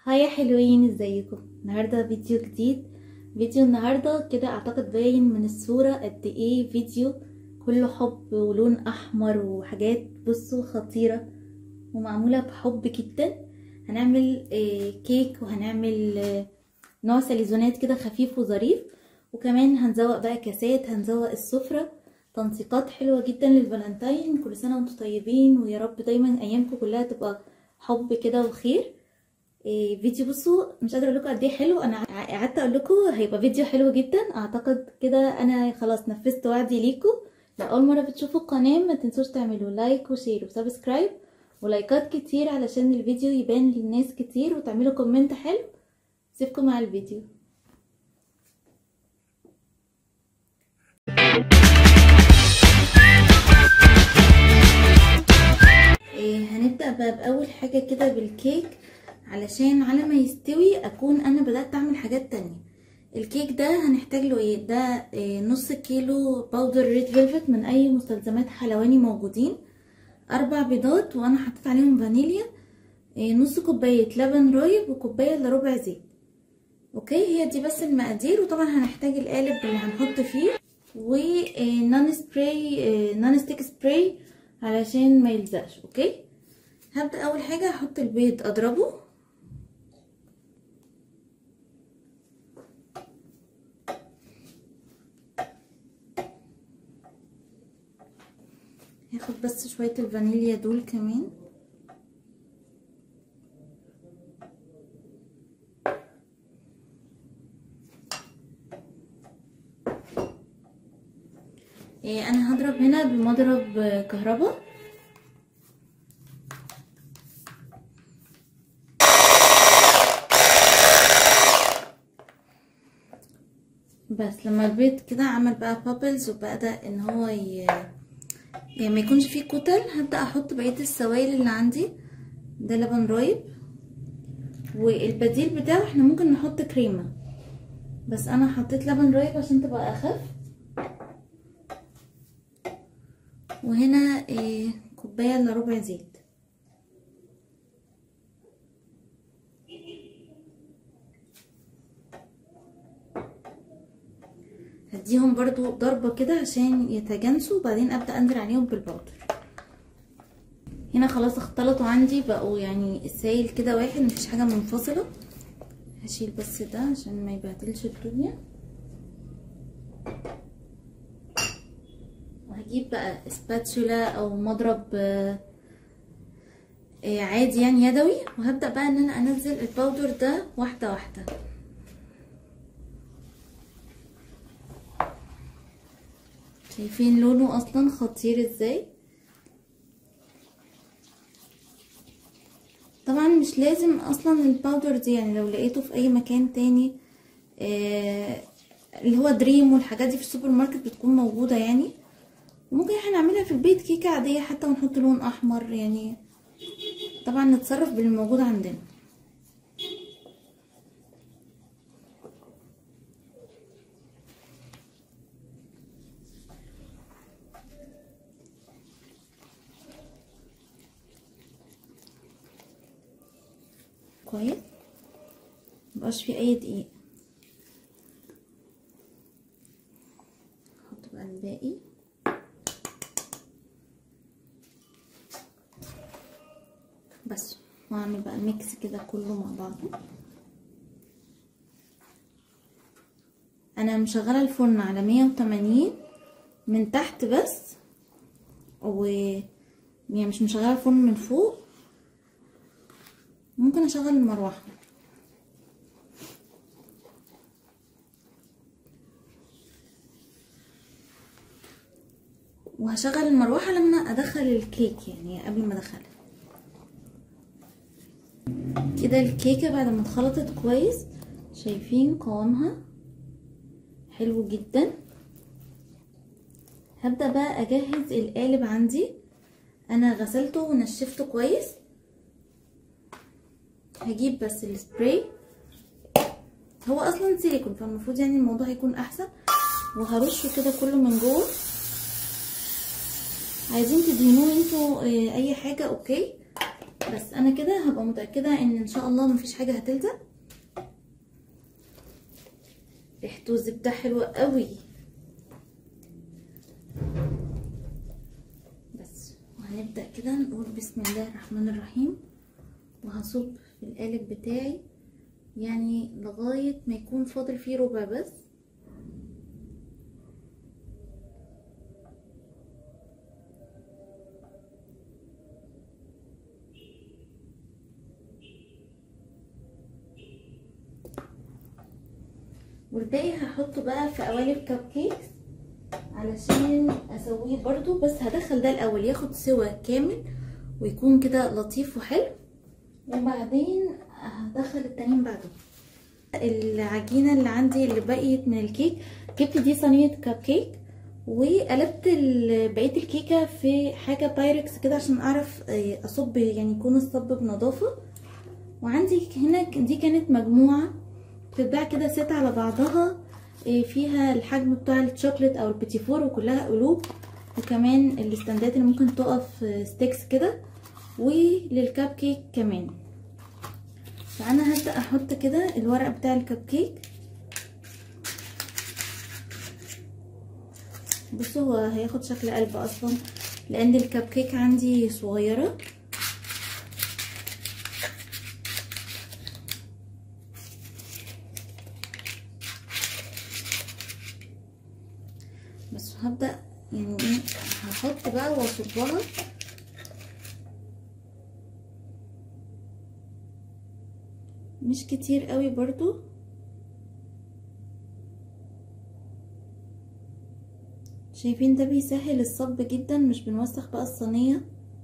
هاي يا حلوين، ازيكم؟ النهارده فيديو جديد. فيديو النهارده كده اعتقد باين من الصورة قد ايه فيديو كله حب ولون احمر وحاجات بصوا خطيرة ومعمولة بحب جدا. هنعمل كيك، وهنعمل نوع ساليزونات كده خفيف وظريف، وكمان هنزوق بقى كاسات، هنزوق السفرة. تنسيقات حلوة جدا للفالنتين. كل سنة وانتم طيبين، ويا رب دايما ايامكم كلها تبقى حب كده وخير. فيديو بصوا مش قادره اقول لكم قد ايه حلو. انا قعدت اقول لكم هيبقى فيديو حلو جدا. اعتقد كده انا خلاص نفذت وعدي ليكم. لو اول مره بتشوفوا القناه ما تنسوش تعملوا لايك وشير وسبسكرايب ولايكات كتير علشان الفيديو يبان للناس كتير، وتعملوا كومنت حلو. سيبكم مع الفيديو. هنبدأ بقى بأول حاجة كده بالكيك، علشان على ما يستوي اكون انا بدأت اعمل حاجات تانية. الكيك ده هنحتاج له ايه؟ ده نص كيلو باودر ريد فيلفت من اي مستلزمات حلواني موجودين، 4 بيضات وانا حطيت عليهم فانيليا، نص كوباية لبن رايب، وكوباية الا ربع زيت. اوكي، هي دي بس المقادير. وطبعا هنحتاج القالب اللي هنحط فيه، نون ستيك سبراي علشان ما يلزقش. اوكي، هبدأ اول حاجة احط البيض اضربه، هاخد بس شوية الفانيليا دول كمان. انا هضرب هنا بمضرب كهرباء. بس لما البيض كده عمل بقى بابلز وبدأ ان هو يعني ما يكونش فيه كتل، هبدأ احط بقية السوائل اللي عندي. ده لبن رايب، والبديل بتاعه احنا ممكن نحط كريمة، بس انا حطيت لبن رايب عشان تبقى اخف. وهنا كوباية الا ربع زيت. هديهم برضو ضربة كده عشان يتجانسوا، وبعدين ابدأ انزل عليهم بالبودر. هنا خلاص اختلطوا عندي، بقوا يعني السائل كده واحد، مفيش حاجة منفصلة. هشيل بس ده عشان ما يبهدلش الدنيا. وهجيب بقى اسباتشولا او مضرب عادي يعني يدوي، وهبدأ بقى ان انا انزل الباودر ده واحدة واحدة. شايفين لونه اصلا خطير ازاي؟ طبعا مش لازم اصلا الباودر دي، يعني لو لقيته في اي مكان تاني اللي هو دريم والحاجات دي في السوبر ماركت بتكون موجودة يعني. وممكن احنا نعملها في البيت كيكة عادية حتى، ونحط لون احمر يعني. طبعا نتصرف بالموجود عندنا. كويس، مبقاش فيه اي دقيق. نحط بقى الباقي. بس واعمل بقى ميكس كده كله مع بعضه. انا مشغله الفرن على 180 من تحت بس، يعني مش مشغله الفرن من فوق. ممكن اشغل المروحه. وهشغل المروحه لما ادخل الكيك، يعني قبل ما ادخلها. كده الكيكه بعد ما اتخلطت كويس، شايفين قوامها حلو جدا. هبدأ بقى اجهز القالب عندي. انا غسلته ونشفته كويس. هجيب بس السبراي، هو اصلا سيليكون فالمفروض يعني الموضوع هيكون احسن. وهرشه كده كله من جوه. عايزين تدهنوه انتوا اي حاجه اوكي، بس انا كده هبقى متأكدة ان شاء الله مفيش حاجة هتلزق. ريحته الزبدة حلوة قوي. بس وهنبدأ كده نقول بسم الله الرحمن الرحيم، وهصب في القالب بتاعي يعني لغاية ما يكون فاضل فيه ربع بس. والباقي هحطه بقى في قوالب كب كيكس علشان اسويه برضو، بس هدخل ده الاول ياخد سوا كامل ويكون كده لطيف وحلو، وبعدين هدخل التانيين بعده. العجينه اللي عندي اللي بقيت من الكيك، جبت دي صينيه كب كيك وقلبت بقيه الكيكه في حاجه بايركس كده عشان اعرف اصب، يعني يكون الصب بنظافه. وعندي هنا دي كانت مجموعه بتتباع كده ست على بعضها، فيها الحجم بتاع الشوكليت او البيتي فور وكلها قلوب، وكمان الاستندات اللي ممكن تقف ستيكس كده، وللكب كيك كمان. فانا هبدأ احط كده الورق بتاع الكب كيك. بصوا هو هياخد شكل قلب اصلا لان الكب كيك عندي صغيرة. بس هبدأ يعني ايه هحط بقى واصبها. مش كتير قوي برضو، شايفين ده بيسهل الصب جدا، مش بنوسخ بقى الصينية.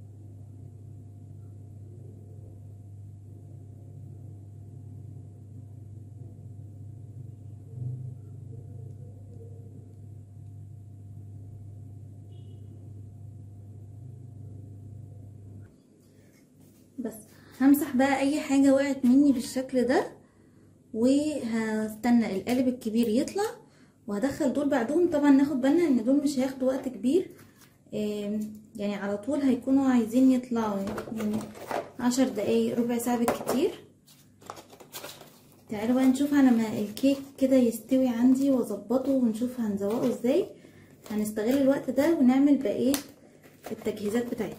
بس همسح بقى اي حاجة وقعت مني بالشكل ده، وهستنى القالب الكبير يطلع وهدخل دول بعدهم. طبعا ناخد بالنا ان دول مش هياخدوا وقت كبير، يعني على طول هيكونوا عايزين يطلعوا يعني 10 دقايق ربع ساعة بالكتير. تعالوا بقى نشوف على ما الكيك كده يستوي عندي واظبطه ونشوف هنزوقه ازاي. هنستغل الوقت ده ونعمل بقية التجهيزات بتاعتنا.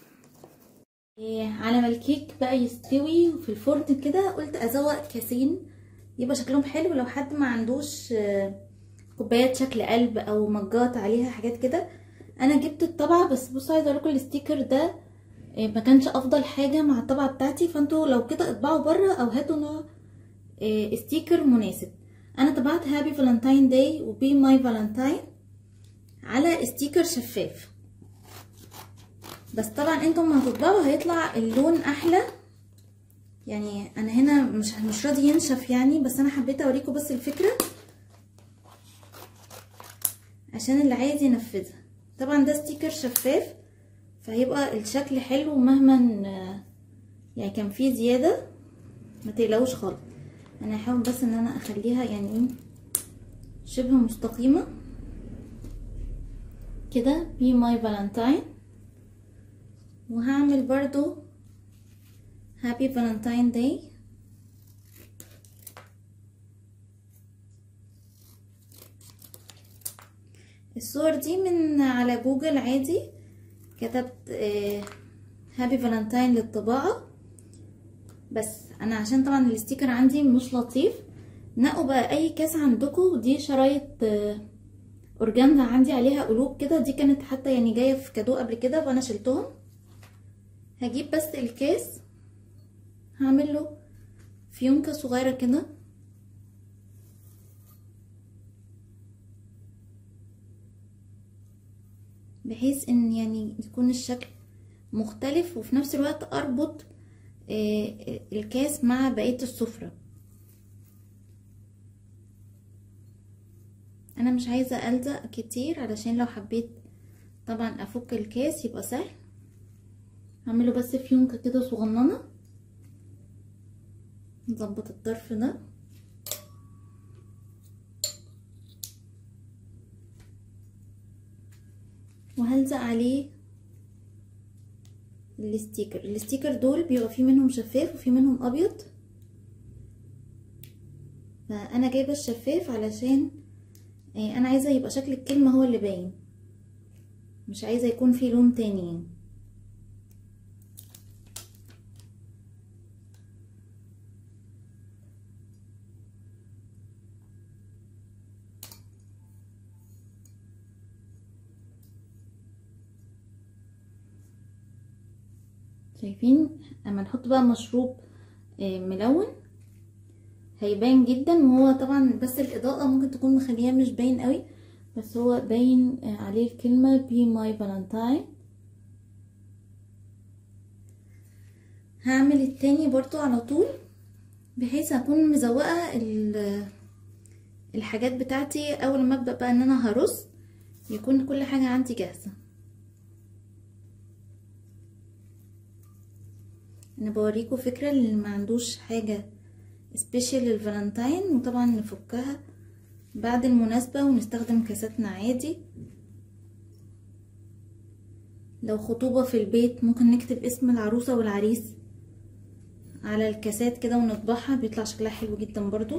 على ما الكيك بقى يستوي في الفرن كده، قلت ازوق كاسين يبقى شكلهم حلو لو حد ما عندوش كوبايات شكل قلب او مجات عليها حاجات كده. انا جبت الطبعه، بس بصوا عايزه اوريكم الستيكر ده ما كانش افضل حاجه مع الطبعه بتاعتي، فانتوا لو كده اطبعوا بره او هاتوا نوع ستيكر مناسب. انا طبعت هابي فالنتاين داي وبي ماي فالنتاين على ستيكر شفاف، بس طبعا انتم ما هتطبعوا هيطلع اللون احلى. يعني انا هنا مش راضي ينشف يعني، بس انا حبيت اوريكم بس الفكره عشان اللي عايز ينفذها. طبعا ده ستيكر شفاف فهيبقى الشكل حلو مهما يعني كان فيه زياده، ما تقلقوش خالص. انا هحاول بس ان انا اخليها يعني ايه شبه مستقيمه كده بي ماي فالنتاين، وهعمل برضو هابي فالنتاين داي. الصور دي من على جوجل عادي، كتبت هابي فالنتاين للطباعة. بس انا عشان طبعا الستيكر عندي مش لطيف، نقوا بقى اي كاس عندكم. دي شرايط اورجانزا عندي عليها قلوب كده، دي كانت حتى يعني جايه في كادو قبل كده وانا شلتهم. هجيب بس الكاس هعمل له فيونكه صغيره كده، بحيث ان يعني يكون الشكل مختلف، وفي نفس الوقت اربط الكاس مع بقيه السفره. انا مش عايزه الزق كتير علشان لو حبيت طبعا افك الكاس يبقى سهل. هعمله بس فيونكه كده صغننه، نظبط الطرف ده وهلزق عليه الستيكر دول بيبقى في منهم شفاف وفي منهم ابيض، فانا جايبه الشفاف علشان انا عايزه يبقى شكل الكلمه هو اللي باين، مش عايزه يكون في لون تاني يعني. شايفين اما نحط بقى مشروب ملون هيبان جدا، وهو طبعا بس الاضاءة ممكن تكون مخليها مش باين قوي، بس هو باين عليه الكلمة بي ماي فالنتاين. هعمل التاني برضو على طول، بحيث اكون مزوقة الحاجات بتاعتي اول ما ابدأ بقى ان انا هرص يكون كل حاجة عندي جاهزة. انا بوريكم فكرة اللي ما عندوش حاجة سبيشال للفالنتاين، وطبعا نفكها بعد المناسبة ونستخدم كاساتنا عادي. لو خطوبة في البيت ممكن نكتب اسم العروسة والعريس على الكاسات كده ونطبعها، بيطلع شكلها حلو جدا برضو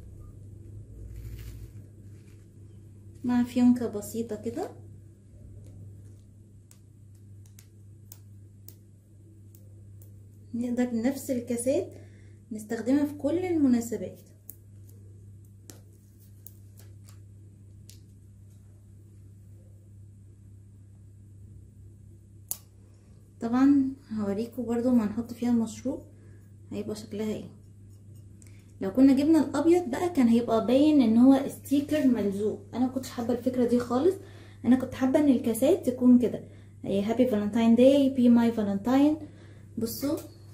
مع فيونكة بسيطة كده. نقدر نفس الكاسات نستخدمها في كل المناسبات. طبعا هوريكم برضو ما نحط فيها المشروب هيبقى شكلها ايه. لو كنا جبنا الابيض بقى كان هيبقى باين ان هو ستيكر ملزوق، انا ما كنتش حابه الفكره دي خالص. انا كنت حابه ان الكاسات تكون كده هابي فالنتاين داي، بي ماي فالنتاين. بصوا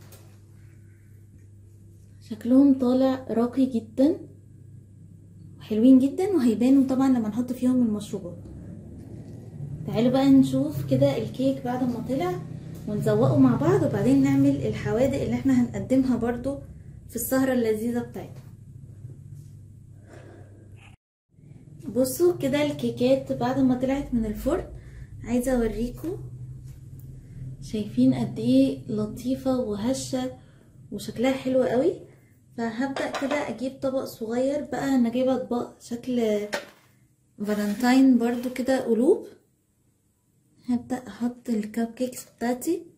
شكلهم طالع راقي جدا وحلوين جدا، وهيبانوا طبعا لما نحط فيهم المشروبات. تعالوا بقى نشوف كده الكيك بعد ما طلع ونزوقه مع بعض، وبعدين نعمل الحوادق اللي احنا هنقدمها برضو في السهرة اللذيذة بتاعتنا. بصوا كده الكيكات بعد ما طلعت من الفرن، عايزة اوريكم شايفين قد ايه لطيفة وهشة وشكلها حلو قوي. فهبدأ كده اجيب طبق صغير بقى، انا جايبة اطباق شكل فالنتاين برضو كده قلوب. هبدأ احط الكب كيكس بتاعتي،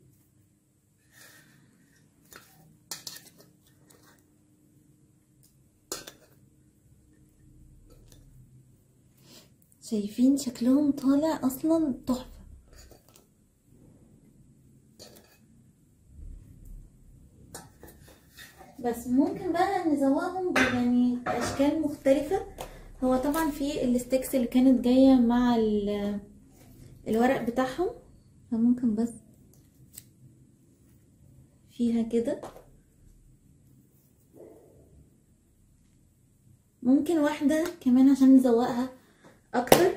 شايفين شكلهم طالع اصلا تحفة. بس ممكن بقى نزوقهم يعني باشكال مختلفة. هو طبعا في الستيكس اللي كانت جاية مع الورق بتاعهم، فممكن بس فيها كده، ممكن واحدة كمان عشان نزوقها اكتر.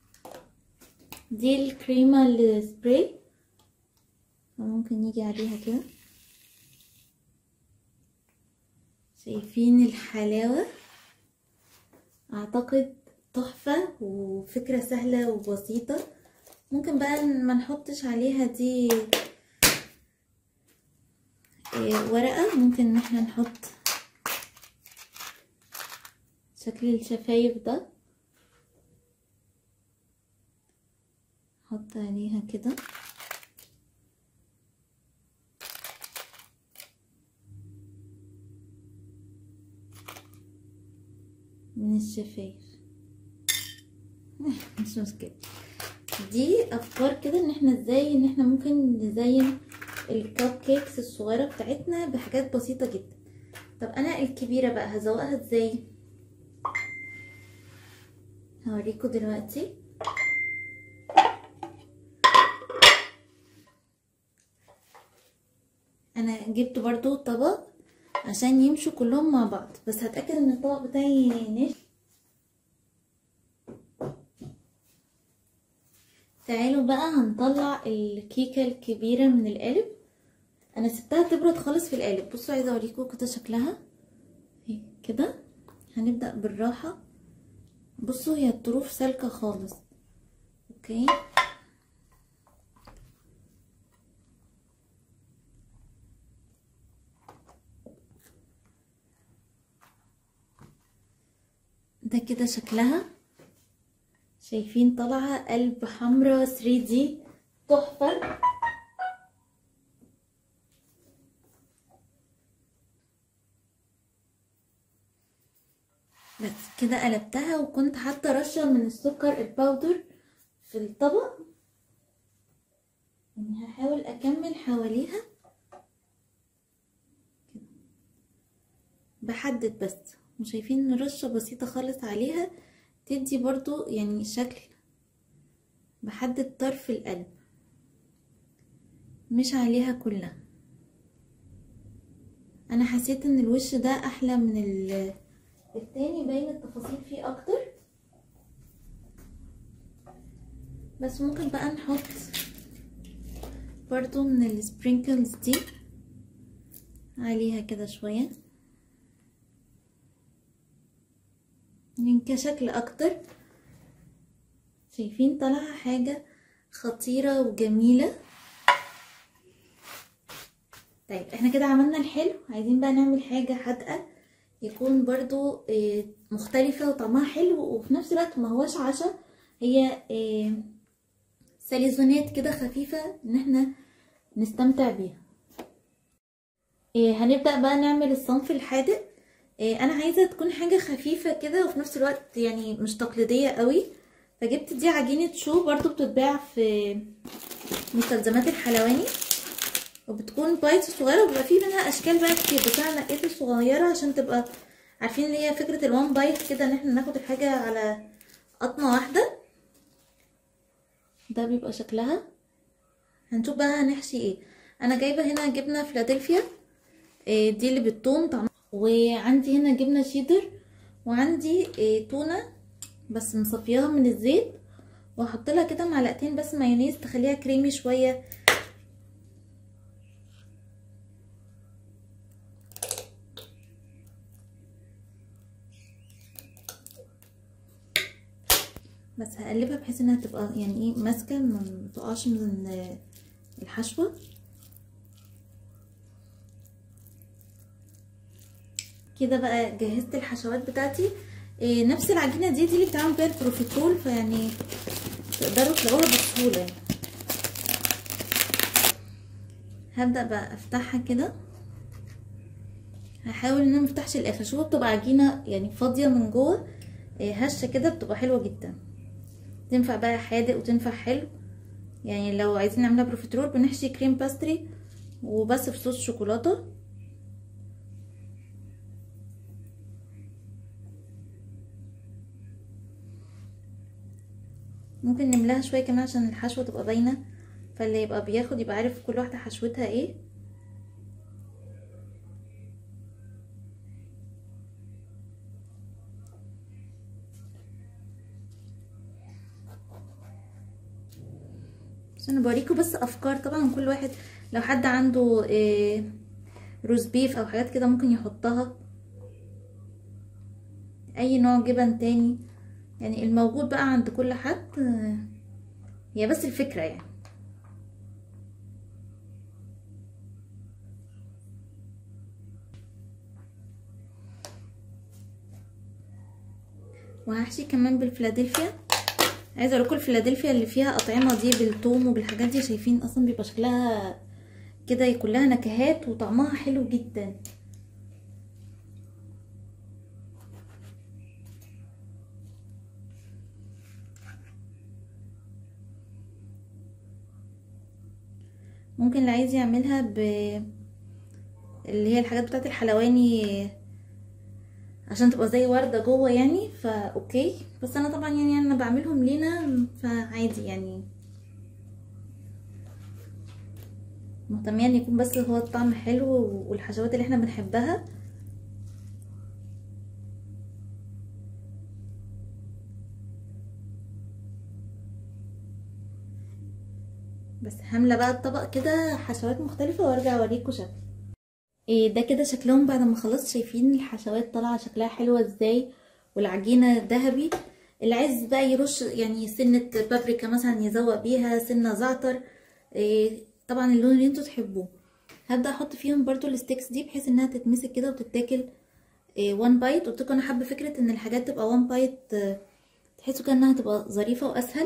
دي الكريمة السبراي، فممكن يجي عليها كده. شايفين الحلاوة؟ اعتقد تحفة وفكرة سهلة وبسيطة. ممكن بقى ما نحطش عليها دي ورقة، ممكن ان احنا نحط شكل الشفايف ده، نحط عليها كده من الشفايف. مش مشكلة، دي افكار كده ان احنا ازاي ان احنا ممكن نزين الكب كيكس الصغيرة بتاعتنا بحاجات بسيطة جدا. طب انا الكبيرة بقى هزوقها ازاي؟ هوريكم دلوقتي. انا جبت برضو طبق عشان يمشوا كلهم مع بعض، بس هتأكد ان الطبق بتاعي ناشف. تعالوا بقى هنطلع الكيكة الكبيرة من القالب. انا سبتها تبرد خالص في القالب. بصوا عايزة اوريكم كده شكلها كده. هنبدأ بالراحة. بصوا هي الطروف سالكة خالص. اوكي ده كده شكلها، شايفين طالعه قلب حمرا 3D تحفه. بس كده قلبتها، وكنت حاطه رشه من السكر الباودر في الطبق، يعني هحاول اكمل حواليها كده بحدد بس، وشايفين رشه بسيطه خالص عليها تدي برضو يعني شكل. بحدد طرف القلب مش عليها كلها. انا حسيت ان الوش ده احلى من التاني، باين التفاصيل فيه اكتر. بس ممكن بقى نحط برضو من السبرينكلز دي عليها كده شوية، يعني كشكل اكتر. شايفين طالعة حاجة خطيرة وجميلة. طيب احنا كده عملنا الحلو، عايزين بقى نعمل حاجة حادقة يكون برضو مختلفة وطعمها حلو، وفي نفس الوقت ما هوش عشا، هي ساليزونات كده خفيفة ان احنا نستمتع بيها. هنبدأ بقى نعمل الصنف الحادق. انا عايزة تكون حاجة خفيفة كده وفي نفس الوقت يعني مش تقليدية قوي، فجبت دي عجينة شو برضو بتتباع في مستلزمات الحلواني، وبتكون بايتس صغيرة وبيبقى فيه منها اشكال بقى كتير، بس انا نقيت الصغيرة عشان تبقى عارفين اللي هي فكرة الوان بايت كده، ان احنا ناخد الحاجة على قطمة واحدة. ده بيبقى شكلها. هنشوف بقى هنحشي ايه. انا جايبة هنا جبنة فيلادلفيا، دي اللي بالثوم طعمها، وعندي هنا جبنة شيدر، وعندي تونة بس مصفياها من الزيت، وهحط لها كده معلقتين بس مايونيز تخليها كريمي شوية. بس هقلبها بحيث انها تبقى يعني ايه ماسكه، ما تقعش من الحشوه كده. بقى جهزت الحشوات بتاعتي. نفس العجينه دي اللي بتعمل بيها البروفيترول، فيعني تقدروا تلاقوها بسهوله يعني. هبدا بقى افتحها كده، هحاول ان انا مفتحش الاخر. شوفوا بتبقى عجينه يعني فاضيه من جوه، هشه كده بتبقى حلوه جدا. تنفع بقى حادق وتنفع حلو، يعني لو عايزين نعملها بروفيترول بنحشي كريم باستري وبس في صوص شوكولاته. ممكن نملاها شويه كمان عشان الحشوه تبقى باينه، فاللي يبقى بياخد يبقى عارف كل واحده حشوتها ايه. بس انا بوريكم بس افكار، طبعا كل واحد لو حد عنده روز بيف او حاجات كده ممكن يحطها، اي نوع جبن تاني يعني الموجود بقى عند كل حد. هي بس الفكره يعني. وهحشي كمان بالفيلادلفيا. عايزه اقول لكم الفيلادلفيا اللي فيها اطعمه دي بالثوم وبالحاجات دي، شايفين اصلا بيبقى شكلها كده كلها نكهات وطعمها حلو جدا. ممكن اللي عايز يعملها اللي هي الحاجات بتاعت الحلواني عشان تبقى زي وردة جوه يعني، فا اوكي. بس انا طبعا يعني انا بعملهم لينا فعادي يعني، مهتمية ان يكون بس هو الطعم حلو والحشوات اللي احنا بنحبها. بس هملى بقى الطبق كده حشوات مختلفة وارجع اوريكم شكل ده كده شكلهم بعد ما خلصت. شايفين الحشوات طالعه شكلها حلوه ازاي، والعجينه ذهبي. اللي عايز بقى يرش يعني سنه بابريكا مثلا يزوق بيها، سنه زعتر، طبعا اللون اللي انتوا تحبوه. هبدا احط فيهم برضو الستيكس دي بحيث انها تتمسك كده وتتاكل وان بايت. قلت لكم انا حابه فكره ان الحاجات تبقى وان بايت، تحسوا كانها تبقى ظريفه واسهل.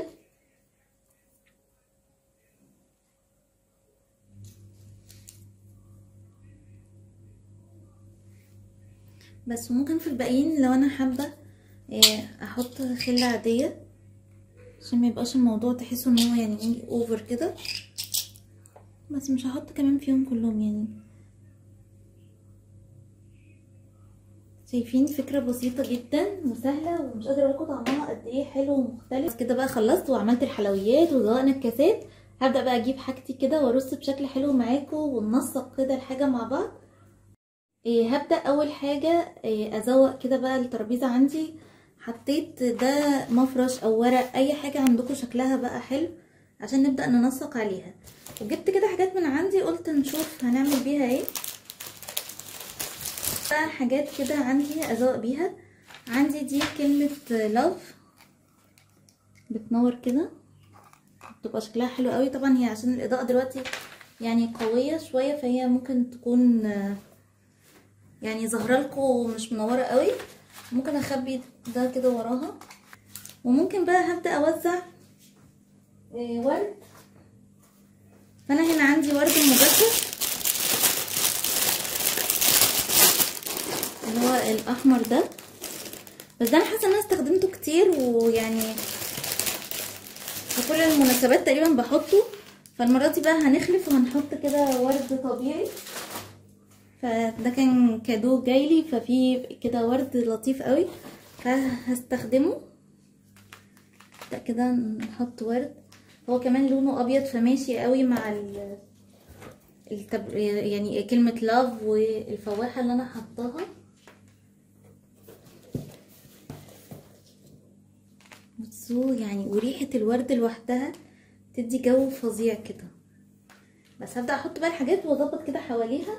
بس ممكن في الباقيين لو انا حابه احط خله عاديه عشان ما يبقاش الموضوع تحسوا ان هو يعني اوفر كده، بس مش هحط كمان فيهم كلهم يعني. شايفين فكره بسيطه جدا وسهله، ومش قادره اقول لكم طعمها قد ايه حلو ومختلف. بس كده بقى خلصت وعملت الحلويات وزوقنا الكاسات. هبدا بقى اجيب حاجتي كده وارص بشكل حلو معاكم وننسق كده الحاجه مع بعض. هبدا اول حاجه ازوق كده بقى الترابيزه عندي. حطيت ده مفرش او ورق، اي حاجه عندكم شكلها بقى حلو عشان نبدا ننسق عليها. وجبت كده حاجات من عندي قلت نشوف هنعمل بيها ايه. بقى حاجات كده عندي ازوق بيها. عندي دي كلمه لاف بتنور كده، بتبقى شكلها حلو قوي. طبعا هي عشان الاضاءه دلوقتي يعني قويه شويه، فهي ممكن تكون يعني ظاهره لكم مش منوره قوي. ممكن اخبي ده كده وراها. وممكن بقى هبدا اوزع ورد. فانا هنا عندي ورد مجفف اللي هو الاحمر ده، بس ده انا حاسه ان انا استخدمته كتير ويعني في كل المناسبات تقريبا بحطه. فالمره دي بقى هنخلف وهنحط كده ورد طبيعي. فده كان كادو جايلي، ففي كده ورد لطيف قوي فهستخدمه. ده كده نحط ورد، هو كمان لونه ابيض فماشي قوي مع يعني كلمة لاف والفواحة اللي انا حطاها. بصوا يعني، وريحة الورد لوحدها تدي جو فظيع كده. بس هبدأ احط بقى الحاجات واظبط كده حواليها.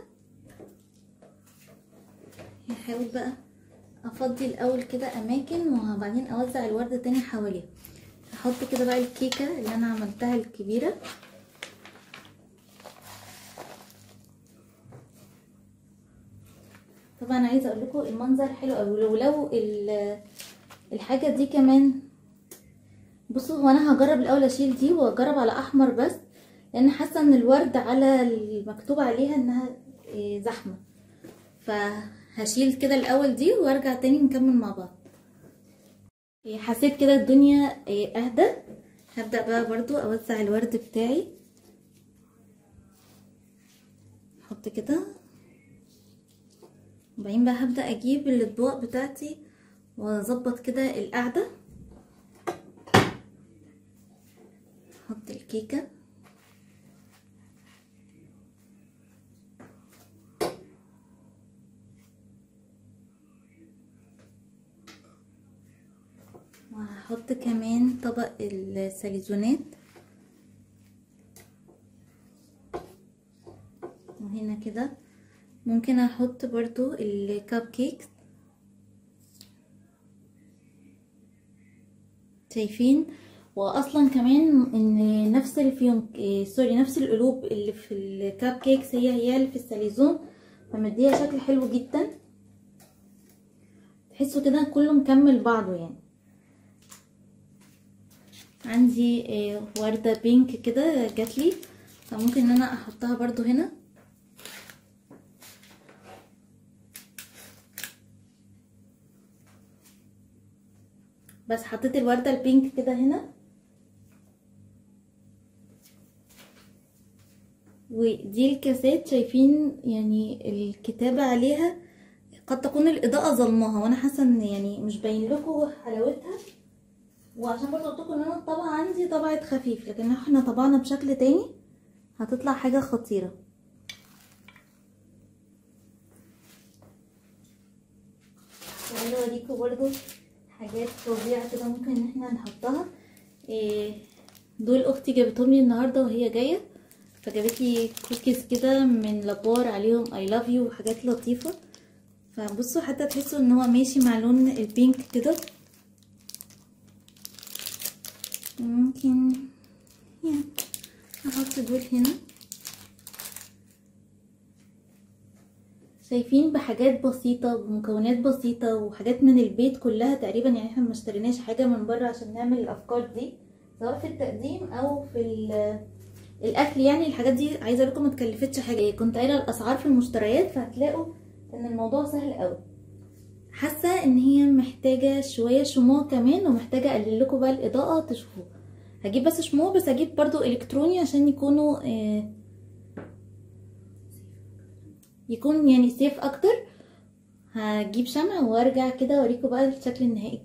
هحاول بقى افضي الاول كده اماكن وبعدين اوزع الورد تاني حواليها. هحط كده بقى الكيكة اللي انا عملتها الكبيرة. طبعا عايزه اقول لكم المنظر حلو قوي. ولو الحاجه دي كمان، بصوا هو انا هجرب الاول اشيل دي واجرب على احمر بس، لان حاسه ان الورد على المكتوب عليها انها زحمه. فهشيل كده الاول دي وارجع تاني نكمل مع بعض. حسيت كده الدنيا اهدى. هبدا بقى برضو اوزع الورد بتاعي. احط كده، وبعدين بقى هبدأ اجيب الاطباق بتاعتي واظبط كده القعدة. احط الكيكة، وهحط كمان طبق الساليزونات، وهنا كده ممكن احط برضو الكب كيك. شايفين؟ واصلا كمان ان نفس الفيون نفس القلوب اللي في الكب كيكس هي اللي في الساليزون، فمديها شكل حلو جدا. تحسوا كده كله مكمل بعضه يعني. عندي وردة بينك كده جاتلي، فممكن ان انا احطها برضو هنا. بس حطيت الوردة البينك كده هنا. ودي الكاسات شايفين يعني الكتابة عليها قد تكون الإضاءة ظلمها، وانا حاسة ان يعني مش باين لكم حلاوتها. وعشان برضه قلت لكم ان انا الطبعة عندي طبعة خفيف، لكن احنا طبعنا بشكل تاني هتطلع حاجة خطيرة. تعالوا اوريكم برضه حاجات فظيعة كده ممكن ان احنا نحطها. دول اختي جابتهم لي النهارده وهي جايه، فجابت لي كوكيز كده من لابار عليهم اي لاف يو وحاجات لطيفه. فبصوا حتى تحسوا ان هو ماشي مع لون البينك كده. ممكن يعني احط دول هنا. شايفين بحاجات بسيطة بمكونات بسيطة وحاجات من البيت كلها تقريبا، يعني احنا ما اشتريناش حاجة من بره عشان نعمل الافكار دي، سواء في التقديم او في الاكل. يعني الحاجات دي عايزه اقول لكم ما تكلفتش حاجه، كنت قايله الاسعار في المشتريات، فهتلاقوا ان الموضوع سهل قوي. حاسه ان هي محتاجه شويه شموع كمان، ومحتاجه اقلل لكم بقى الاضاءه تشوفوا. هجيب بس شموع، بس هجيب برضو الكتروني عشان يكون يعني سيف اكتر. هجيب شمع وارجع كده اوريكم بقى الشكل النهائي.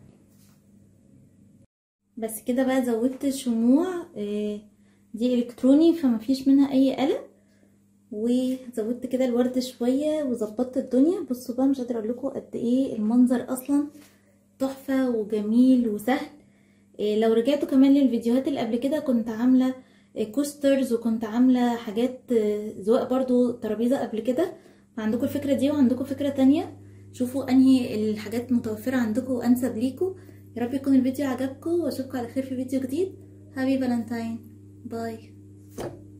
بس كده بقى زودت شموع، دي الكتروني فمفيش منها اي قلق، وزودت كده الورد شويه وظبطت الدنيا. بصوا بقى، مش قادره اقول لكم قد ايه المنظر اصلا تحفه وجميل وسهل. لو رجعتوا كمان للفيديوهات اللي قبل كده كنت عامله كوسترز، وكنت عامله حاجات زواق برضو ترابيزه قبل كده، فعندكم الفكره دي وعندكم فكره تانية. شوفوا انهي الحاجات متوفره عندكم وانسب ليكم. يا رب يكون الفيديو عجبكم، واشوفكم على خير في فيديو جديد. هابي فالنتاين، باي.